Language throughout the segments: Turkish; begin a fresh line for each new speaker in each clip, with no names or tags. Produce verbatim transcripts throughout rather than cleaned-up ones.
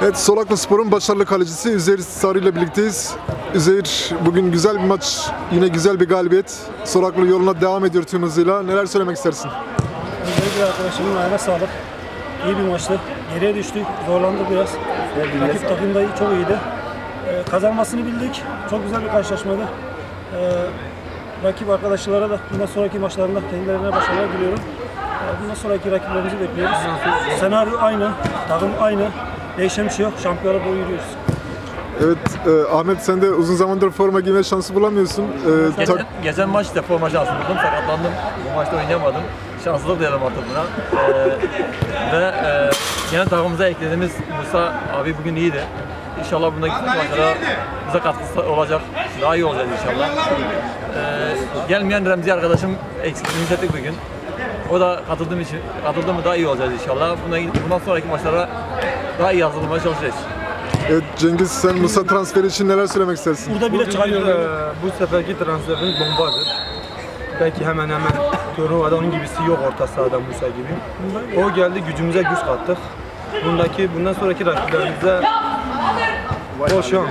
Evet, Solaklıspor'un başarılı kalecisi Üzeyir Sarı ile birlikteyiz. Üzeyir, bugün güzel bir maç, yine güzel bir galibiyet. Solaklı yoluna devam ediyor tüm hızıyla. Neler söylemek istersin?
Öncelikle arkadaşımın ayağına sağlık. İyi bir maçtı. Geriye düştük, zorlandık biraz. Rakip takım da çok iyiydi. Ee, kazanmasını bildik. Çok güzel bir karşılaşmaydı. Ee, rakip arkadaşlara da bundan sonraki maçlarında kendilerine başarılar diliyorum. Ee, bundan sonraki rakiplerimizi bekliyoruz. Senaryo aynı, takım aynı. Değişen bir şey yok. Şampiyona doğru yürüyoruz.
Evet, e, Ahmet, sen de uzun zamandır forma giyme şansı bulamıyorsun. E,
geçen, geçen maçta forma şansı buldum, sakatlandım. Bu maçta oynayamadım. Şanslı diyelim artık buna. Ee, ve e, yine takımımıza eklediğimiz Musa abi bugün iyiydi. İnşallah bundaki maçlara bize katkısı olacak. Daha iyi olacağız inşallah. Ee, gelmeyen Remzi arkadaşım eksikliğini hissettik bugün. O da katıldığım için, katıldığım daha iyi olacağız inşallah. Bundan, bundan sonraki maçlara daha iyi hazırlanmaya çalışacağız.
Evet Cengiz, sen Musa transferi için neler söylemek istersin?
Burada bile çıkarıyor.
Bu seferki transferimiz bombadır. Belki hemen hemen Turnuva'da onun gibisi yok orta sahada Musa gibi. O geldi, gücümüze güç kattık. Bundaki bundan sonraki rakiplerimize bol şans.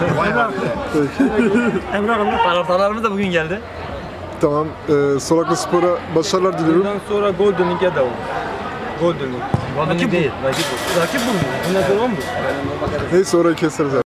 Emre Hanım.
Taraftarlarımız da bugün geldi.
Tamam, e, Solaklıspor'a başarılar diliyorum.
Bundan sonra Golden League'e de olur. Golden League.
Rakip değil, rakip bu.
Rakip bu.
Bundan sonra o mu?
Neyse, orayı keseriz.